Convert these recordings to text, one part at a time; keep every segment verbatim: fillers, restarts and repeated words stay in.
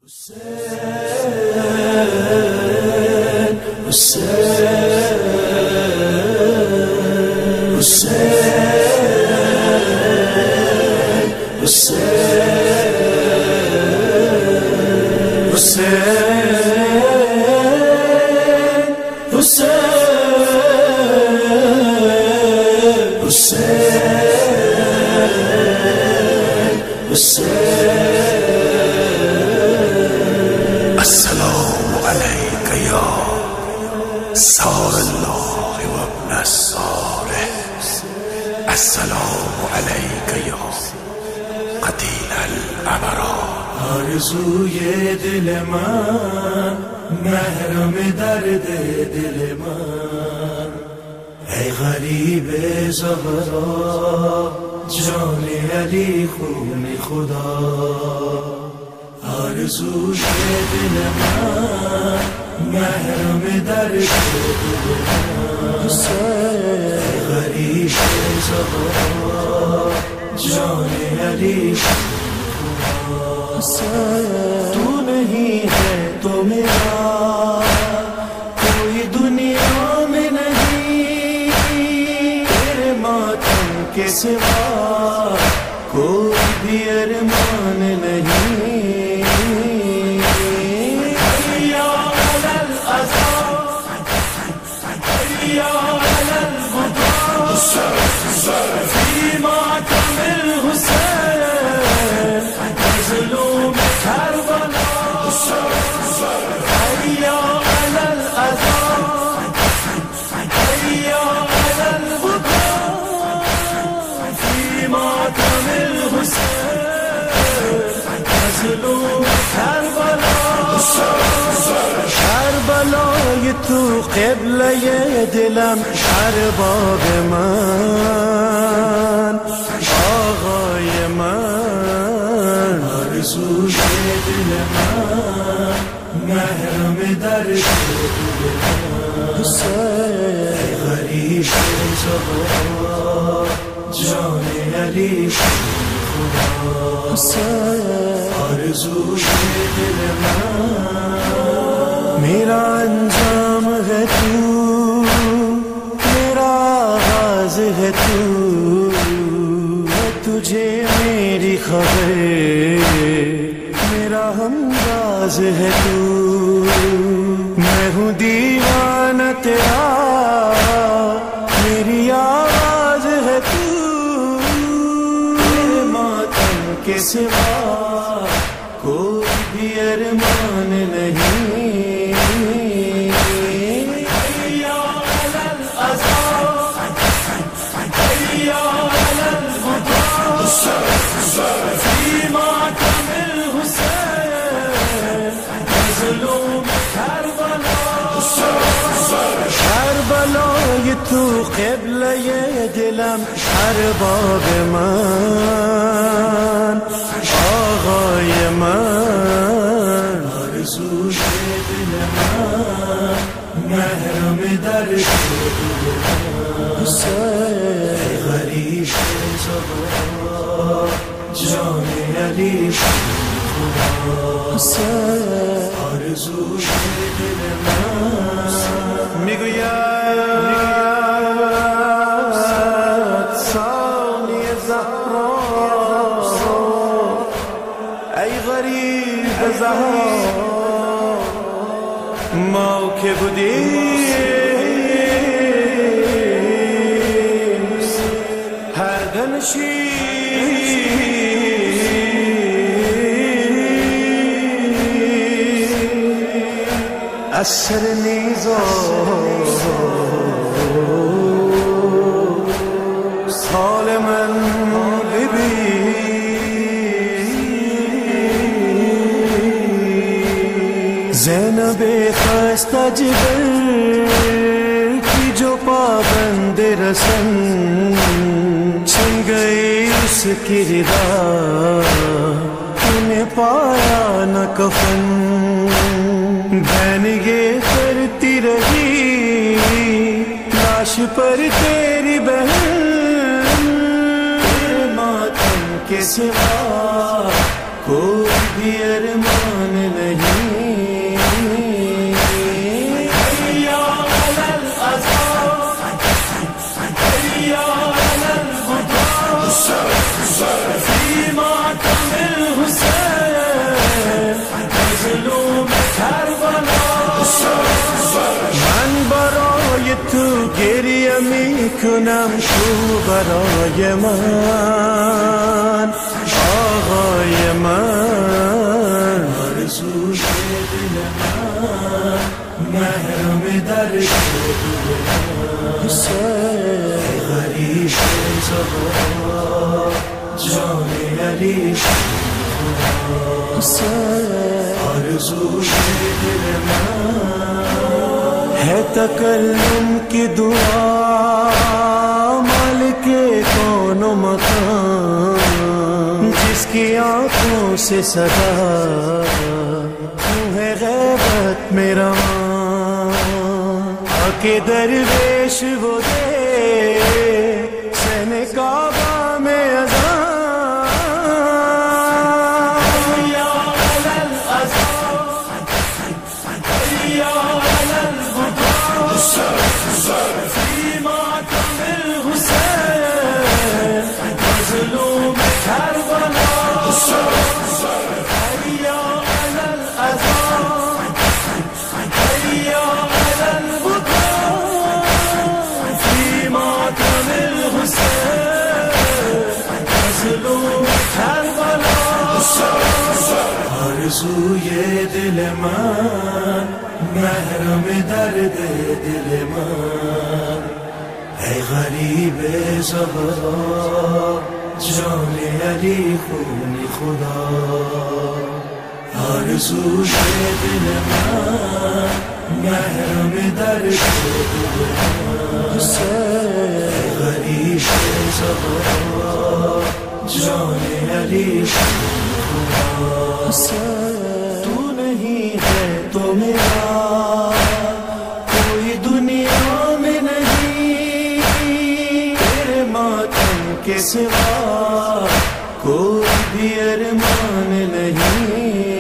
Hussein, Hussein, Hussein, Hussein, Hussein, Hussein, Hussein, Hussein. Assalamu alayka ya Sar Allah wa ibn as-Salih. Assalamu alayka ya Qatil al-Abrar. Arzuye dil man, mahram dard dil man. Ey gharib Zahra, Jan Ali khun Khuda. Arzuye dil man, mahram dard dil man. Ey gharib Zahra, Jan Ali तू नहीं है तो मेरा कोई दुनिया में नहीं, तेरे मातम के सिवा कोई भी अरमान नहीं। या अलल अज़ा, या अलल वफ़ा, फी मातमिल हुसैन کربلای تو قبله دلم ارباب من، آقای من. آرزوی دل من، محرم درد دل من. ای غریب زهرا، جان علی خدا. آرزوی دل من، मेरा अंजाम है तू, मेरा आगाज है तू, मैं तुझे मेरी खबर, मेरा हमराज है तू. मैं हूँ दीवाना तेरा, मेरी आवाज है तू, तेरे मातम के सिवा कोई भी अरमान नहीं. کربلای تو قبله دلم ارباب من، آقای من. آرزوی دل من، محرم درد دل من. ای غریب زهرا، جان علی خدا. آرزوی دل من میگوید ثانی زهرا، ای غریب زهرا، ما که بودیم هر دمشی از سر نیزا حال من ببین. زینب خستہ جگر کی جو پابند رسن، چھن گئی اس کی ردا، تُونے پایا نہ کفن. بہن یہ کرتی رہی لاش پر تیری بہن، تیرے ماتم کے سوا کوئی بھی ارمان نہیں. تو گریه میکنم تو برای من آقای من آرزوی دل من محرم در حسین غریب زبان جان علی حسین آرزوی دل من ہے تکلم کی دعا مالک کون و مکان جس کی آنکھوں سے صدا تو ہے غیبت میرا آکے درویش وہ دے سہنے کعبہ میں اذان آرزوی دل من محرم درد دل من ای غریب زبان جان علی خون خدا آرزوی دل من محرم درد دل من ای غریب زبان جان علی तू नहीं है तो मेरा कोई दुनिया में नहीं तेरे मातम के सिवा कोई भी अरमान नहीं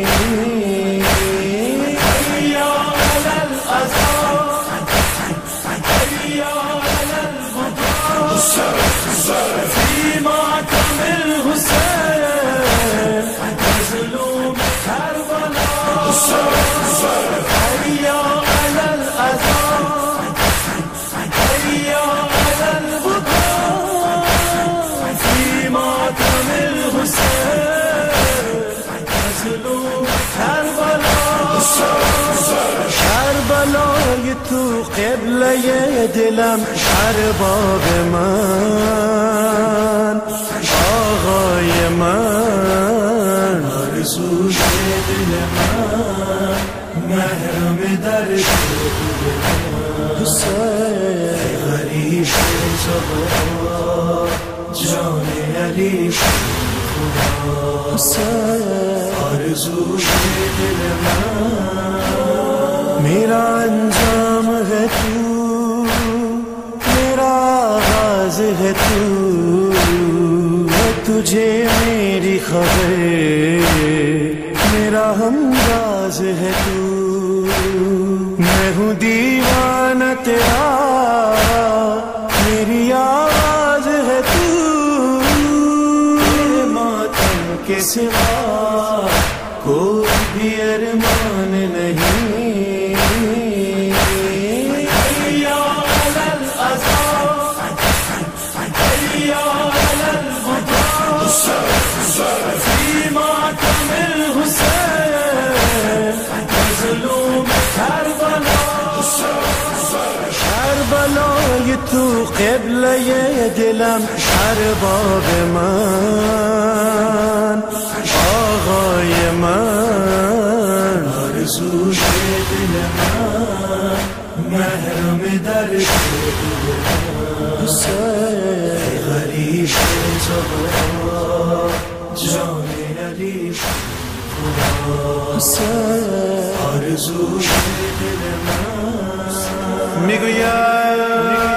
تو قبله دلم ارباب من آقای من آرزوی دل من محرم درد حسین غریب زبان جان علی حسین آرزوی دل من میرا انجام ہے تو میرا آغاز ہے تو ہے تجھے میری خبر میرا ہمراز ہے تو میں ہوں دیوانہ تیرا میری آواز ہے تو تیرے ماتم کے سوا کوئی بھی ارمان نہیں تو قبله دلم ارباب من آقای من آرزوی دل من محرم درد حسین غریب زبان جان علی حسین آرزوی دل من میگوید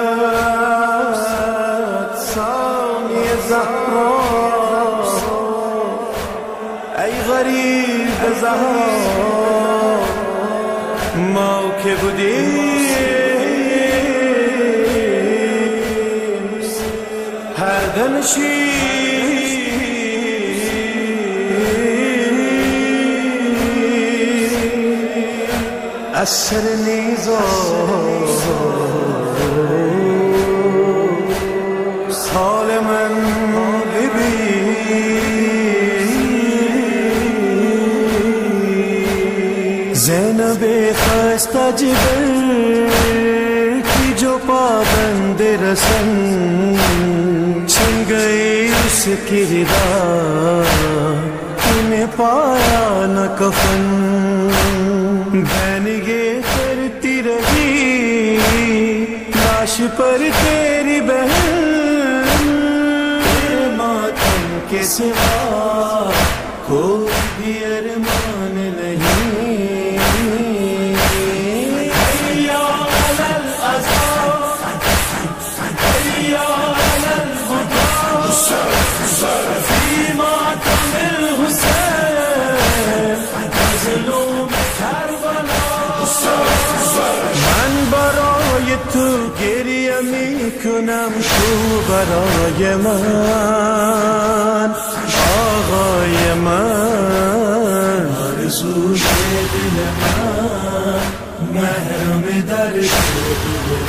ای غریب زهرا ما که بودیم هر دمشی از سر نیزا ज़ैनबे ख़स्ता जिगर की जो पाबंद रसन, छिन गए उसकी रिदा उन्हें पाया न कफन। बहन ये करती रही लाश पर तेरी बहन, तेरे मातम के सिवा कोई भी अरमान नहीं। تو گریه میکنم تو برای من آقای من، آرزوی دل من محرم در شد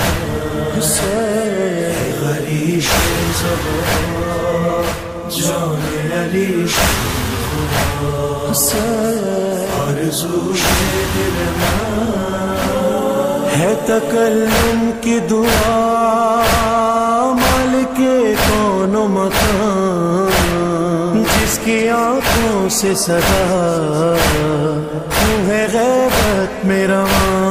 حسین، غریب زبان جان علی حسین، آرزوی دل من ہے تکلم کی دعا مالک کون و مکان، جس کی آنکھوں سے صدا تو ہے غیبت میرا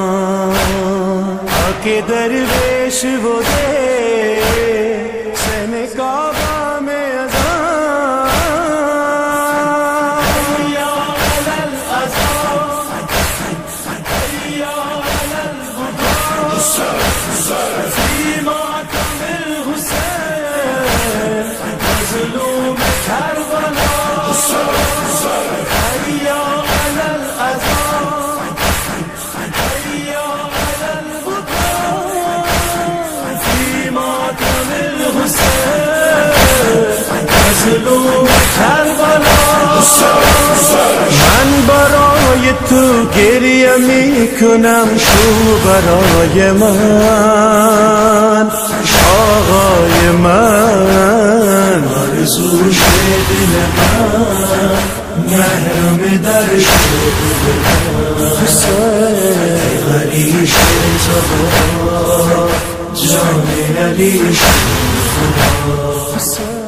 آکے درویش وہ دے سہنے کعبہ میں من برای تو گریه میکنم تو برای من آقای من، آرزوی دل من محرم در شد حسین، غریب زبان جان علی شد.